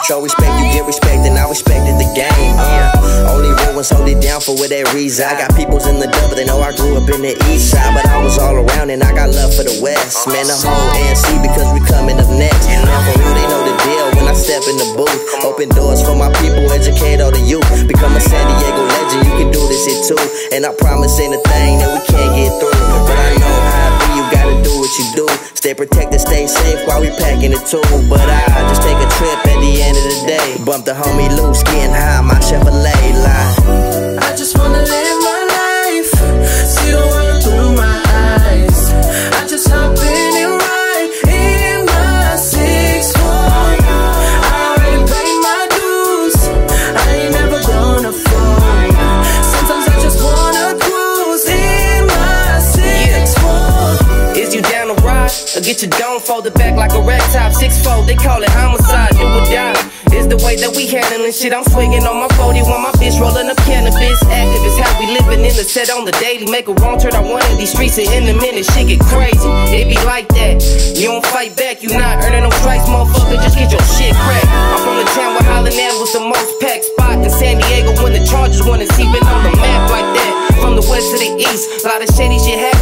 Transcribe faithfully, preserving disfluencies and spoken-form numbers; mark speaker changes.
Speaker 1: Show respect, you get respect, and I respected the game. Uh, only real ones hold it down for where they reside. I got peoples in the double, they know I grew up in the east side, but I was all around and I got love for the west. Man, the whole A N C because we coming up next. And for real, they know the deal when I step in the booth. Open doors for my people, educate all the youth. Become a San Diego legend, you can do this shit too. And I promise ain't a thing that we can't get through. But I know how it be, you gotta do what you do. Stay protected, stay safe while we packing the tool. But I just take a trip at the end of the day. Bump the homie loose, getting high, my Chevrolet line.
Speaker 2: I just wanna live my life, see the world through my eyes. I just hop in and ride in my six four. I already paid my dues, I ain't never gonna fall. Sometimes I just wanna cruise in my six four.
Speaker 3: Is you down to ride? Or get your dome folded back like a red top six fold, they call it homicide, do or die. It's the way that we handling shit. I'm swinging on my forty while my bitch rolling up cannabis. Activist, how we living in the set on the daily. Make a wrong turn on one of these streets and in a minute shit get crazy. It be like that. You don't fight back, you not earning no strikes, motherfucker. Just get your shit cracked. I'm from the town where Holland was the most packed spot in San Diego when the Chargers wanna see. Been on the map like that. From the west to the east, a lot of shady shit happening.